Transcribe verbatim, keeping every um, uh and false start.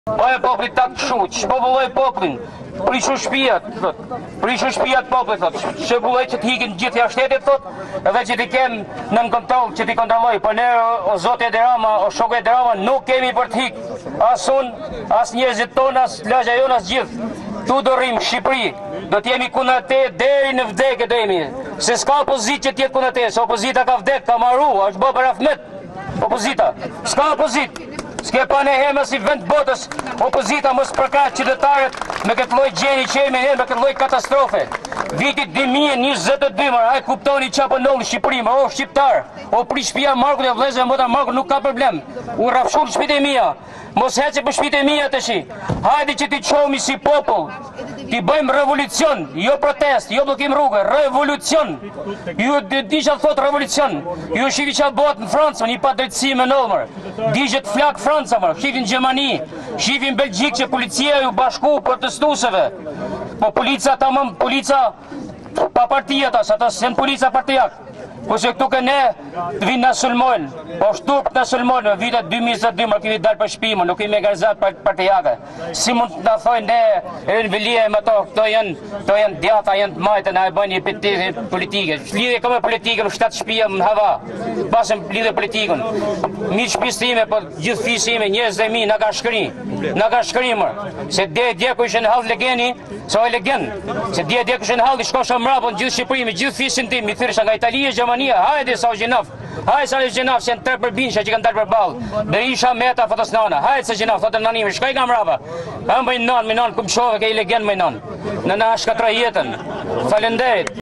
Po e popli ta të shu, që po vulloj poplin, prishu shpijat, thot, prishu shpijat popli, thot, që vulloj që t'hikin gjithja shtetit, thot, edhe që t'i kem në në kontrol, që t'i kontrolloj, për ne, o zote Edi-Rama, o shoku Edi-Rama, nuk kemi për t'hik, as unë, as njerëzit tonë, as lagja jonë, as gjithë, tu do rrim Shqipëri, do t'jemi kuna te deri në vdekje do jemi, se s'ka opozit që t'jetë kuna te, se opozita ka vdek, ka maru, është bë për Afmet, opozita, s'ka opozit. S'ke pa ne hema si vend botës, opozita mos përkat qytetarët me këtë lloj gjeni që jemi ne, me këtë lloj katastrofe. Vitit dy mijë e njëzet e dy, ai kuptoni çfarë po ndodh në Shqipëri, o shqiptar, o prish shtëpia Markut e vëllezër mota Markut nuk ka problem. U rrafshon shtëpitë e mia. Mos hece për shtëpitë e mia tash. Hajde që ti çohemi si popull. Ti bëjmë revolucion, jo protest, jo bllokim rrugë, revolucion. Ju disha thot revolucion. Ju shifi çfarë bëhet në Francë, një padrejtësi me ndodhur. Digjet flak Franca, më, shifin Gjermani, shifin Belgjik që policia ju bashku protestuesve. Po polica tamam, polica pa partia ta, ata sen polica partijak. Po se këtu ke ne të vinë në sulmojnë, po shtuk në sulmojnë, në vitet dy mijë e njëzet e dy më kemi dalë për shpimë, nuk kemi garzat për partijake. Si mund të thojnë ne, e në vilje më to, këto janë, këto janë djata, janë të majtë, na e bëjnë një politike. Lidhe ka me politike, në shtatë shpia më hava, pasëm lidhe politikën. Mi shpisë time, po gjithë fisë ime, njëzë dhe mi, në ka shkëri, në ka shkëri mërë. Se dhe dje ku ishen halë legeni, so e legen. Se dje dje ku ishen halë, i shkosha mrapën, gjithë Shqipëri, me gjithë fisën tim, mi thyrësha nga Italia, Gjermania, hajde sa o gjinaf, hajde sa o gjinaf, që janë tërë për binsha që kanë dalë për balë, Berisha, Meta, Fotosnana, hajde sa gjinaf, thotë në nanime, shkaj nga mrapa, hajde më i nanë, më i nanë, këmë shove, ke i legend më i nanë, në në shkatroj jetën, falenderit.